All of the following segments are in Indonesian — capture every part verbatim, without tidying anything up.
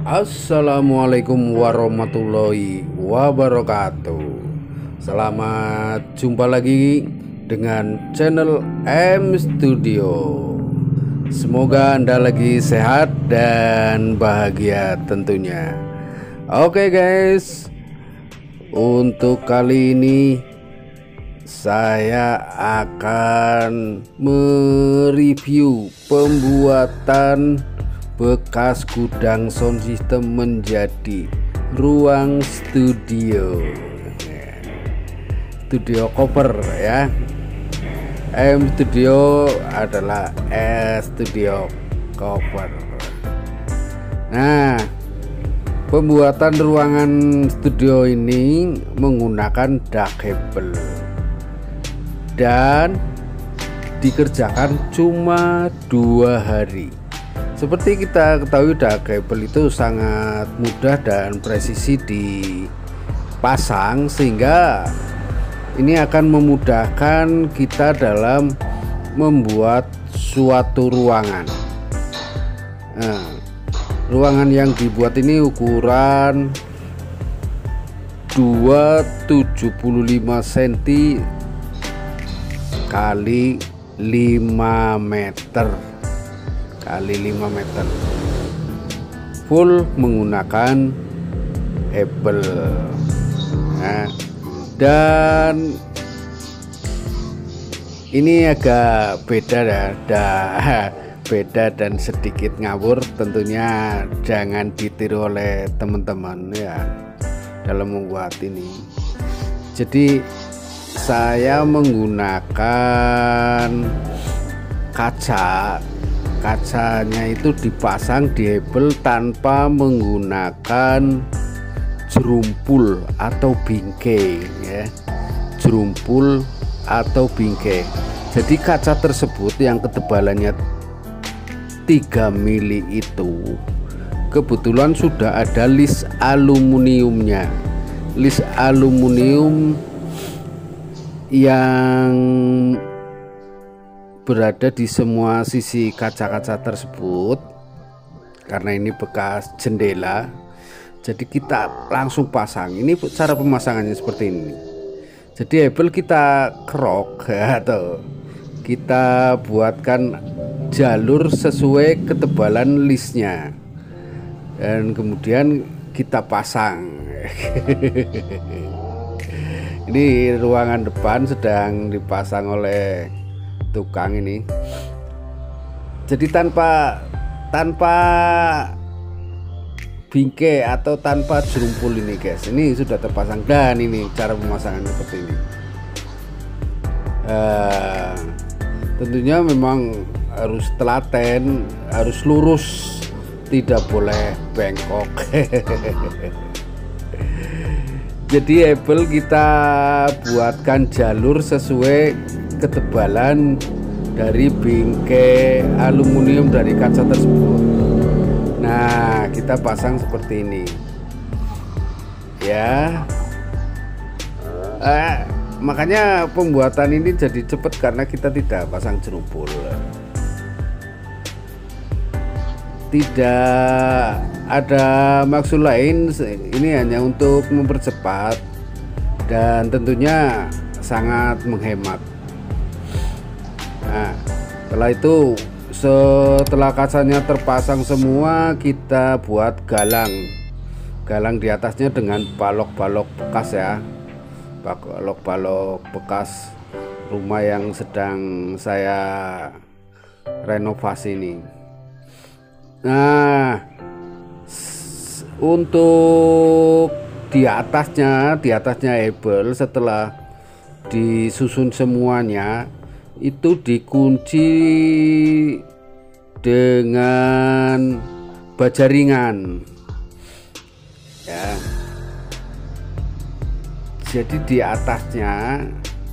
Assalamualaikum warahmatullahi wabarakatuh. Selamat jumpa lagi dengan channel M Studio. Semoga Anda lagi sehat dan bahagia tentunya. Oke guys, untuk kali ini saya akan mereview pembuatan bekas gudang sound system menjadi ruang studio studio cover ya. M Studio adalah E Studio cover. Nah, pembuatan ruangan studio ini menggunakan ductable dan dikerjakan cuma dua hari. Seperti kita ketahui, ductable itu sangat mudah dan presisi dipasang, sehingga ini akan memudahkan kita dalam membuat suatu ruangan. Nah, ruangan yang dibuat ini ukuran dua ratus tujuh puluh lima sentimeter kali lima meter kali lima meter, full menggunakan hebel. Nah, dan ini agak beda ya, dah beda dan sedikit ngawur, tentunya jangan ditiru oleh teman-teman ya dalam membuat ini. Jadi saya menggunakan kaca kacanya itu dipasang di hebel tanpa menggunakan jerumpul atau bingkai ya, jerumpul atau bingkai. Jadi kaca tersebut yang ketebalannya tiga mili itu kebetulan sudah ada list aluminiumnya, list aluminium yang berada di semua sisi kaca-kaca tersebut. Karena ini bekas jendela, jadi kita langsung pasang. Ini cara pemasangannya seperti ini. Jadi hebel kita kerok atau kita buatkan jalur sesuai ketebalan listnya, dan kemudian kita pasang. Ini ruangan depan sedang dipasang oleh tukang ini. Jadi tanpa tanpa bingkai atau tanpa jerumpul ini guys, ini sudah terpasang. Dan ini cara pemasangannya seperti ini. Uh, tentunya memang harus telaten, harus lurus, tidak boleh bengkok. Jadi hebel kita buatkan jalur sesuai ketebalan dari bingkai aluminium dari kaca tersebut. Nah, kita pasang seperti ini ya. eh, makanya pembuatan ini jadi cepat karena kita tidak pasang jerumpul. Tidak ada maksud lain, ini hanya untuk mempercepat dan tentunya sangat menghemat. Nah, setelah itu, setelah kacanya terpasang semua, kita buat galang galang di atasnya dengan balok-balok bekas ya, balok-balok bekas rumah yang sedang saya renovasi ini. Nah, untuk di atasnya di atasnya hebel setelah disusun semuanya itu dikunci dengan baja ringan ya. Jadi di atasnya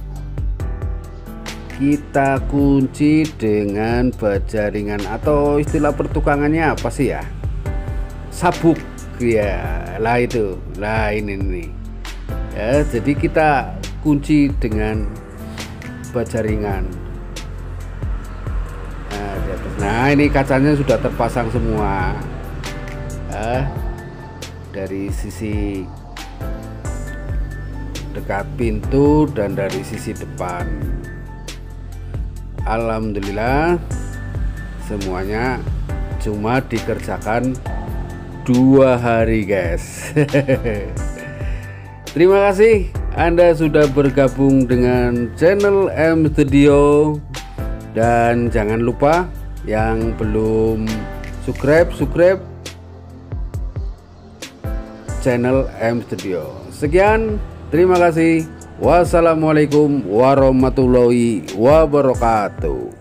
kita kunci dengan baja ringan, atau istilah pertukangannya apa sih ya, sabuk ya lah, itu lah ini nih ya. Jadi kita kunci dengan baja ringan. Nah, di atas. Nah, ini kacanya sudah terpasang semua. ya, dari sisi dekat pintu dan dari sisi depan. Alhamdulillah semuanya cuma dikerjakan dua hari guys. Terima kasih Anda sudah bergabung dengan channel M Studio, dan jangan lupa yang belum subscribe subscribe channel M Studio. Sekian, terima kasih. Wassalamualaikum warahmatullahi wabarakatuh.